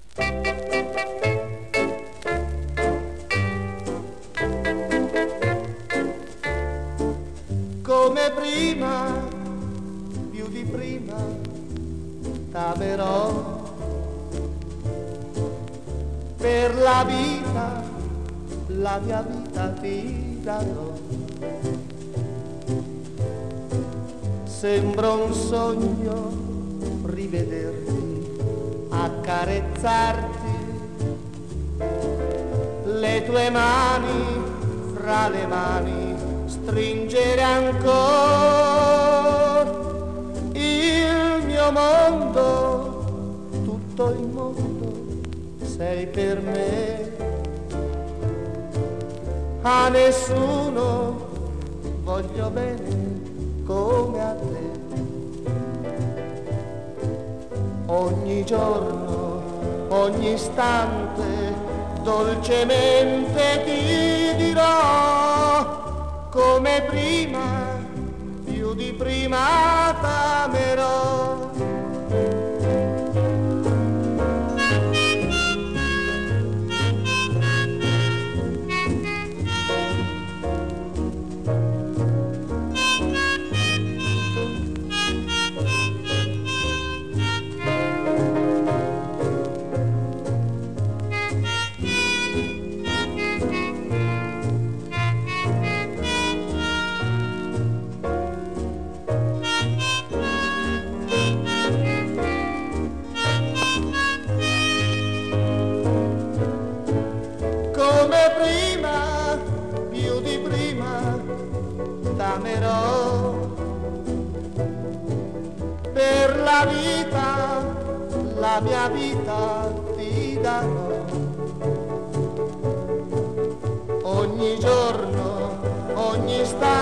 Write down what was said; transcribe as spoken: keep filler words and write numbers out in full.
Come prima, più di prima, t'amerò. Per la vita, la mia vita ti darò. Sembra un sogno rivederti, accarezzarti, le tue mani fra le mani stringere ancora. Il mio mondo, tutto il mondo sei per me. A nessuno voglio bene come a te. Ogni giorno, ogni istante, dolcemente ti dirò, come prima, più di prima t'amerò. Per la vita, la mia vita ti darò. Ogni giorno, ogni istante